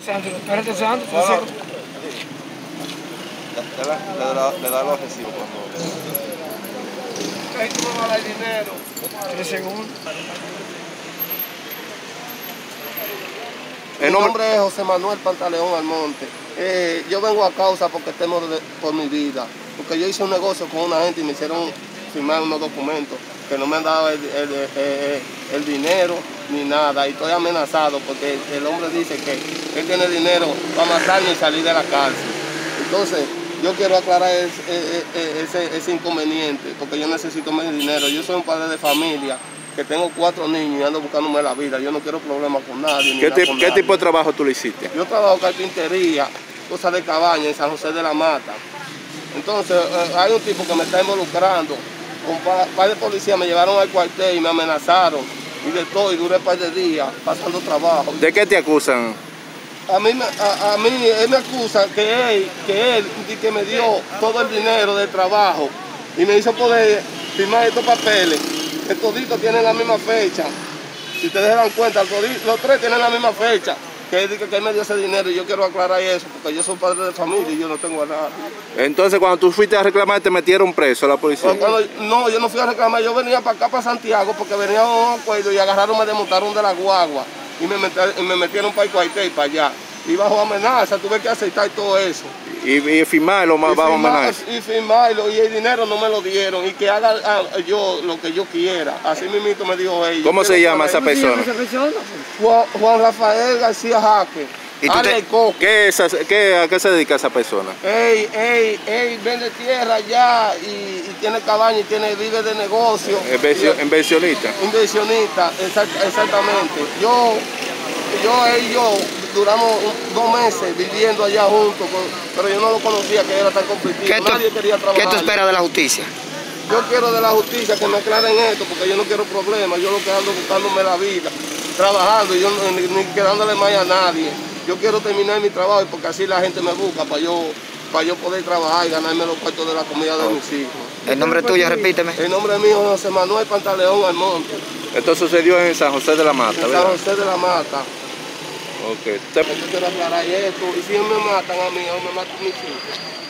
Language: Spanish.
Sandro, espérate, Sandro. Le da los recibos cuando... Ahí tú me vas a dar dinero. 3 segundos. Mi nombre es José Manuel Pantaleón Almonte. Yo vengo a causa porque temo por mi vida. Porque yo hice un negocio con una gente y me hicieron firmar unos documentos que no me han dado el dinero ni nada. Y estoy amenazado porque el hombre dice que él tiene dinero para matarme y salir de la cárcel. Entonces, yo quiero aclarar ese inconveniente porque yo necesito mi dinero. Yo soy un padre de familia que tengo 4 niños y ando buscándome la vida. Yo no quiero problemas con nadie. ¿Qué tipo de trabajo tú le hiciste? Yo trabajo carpintería, cosas de cabaña en San José de la Mata. Entonces, hay un tipo que me está involucrando. Un par de policías me llevaron al cuartel y me amenazaron. Y de todo, y duré un par de días pasando trabajo. ¿De qué te acusan? A mí él me acusa que él me dio todo el dinero del trabajo y me hizo poder firmar estos papeles. Que toditos tienen la misma fecha. Si ustedes se dan cuenta, los 3 tienen la misma fecha. Que él me dio ese dinero y yo quiero aclarar eso porque yo soy padre de familia y yo no tengo a nadie. Entonces, cuando tú fuiste a reclamar, te metieron preso la policía. No, yo no fui a reclamar, yo venía para acá, para Santiago, porque venía a un acuerdo y agarraron, me desmontaron de la guagua y me metieron para el cuartel, para allá. Y bajo amenaza, tuve que aceptar todo eso. Y firmarlo más bajo amenaza. Y firmarlo, y el dinero no me lo dieron, y que haga yo lo que yo quiera. Así mismo me dijo ella. ¿Cómo se llama esa persona? Juan Rafael García Jaque. ¿A qué se dedica esa persona? Él vende tierra allá y tiene cabaña y vive de negocio. ¿Inversionista? Inversionista, exactamente. Él y yo duramos 2 meses viviendo allá juntos, pero yo no lo conocía, que era tan conflictivo. Nadie quería trabajar. ¿Qué tú esperas de la justicia? Yo quiero de la justicia que me aclaren esto, porque yo no quiero problemas. Yo lo que ando buscándome la vida, trabajando, y yo ni quedándole más a nadie. Yo quiero terminar mi trabajo porque así la gente me busca para yo poder trabajar y ganarme los cuartos de la comida de mis hijos. ¿El nombre tuyo, repíteme? El nombre mío es José Manuel Pantaleón Almonte. Esto sucedió en San José de la Mata, en ¿verdad? San José de la Mata. Ok. Yo quiero aclarar esto, y si me matan a mí, o me matan a mis hijos.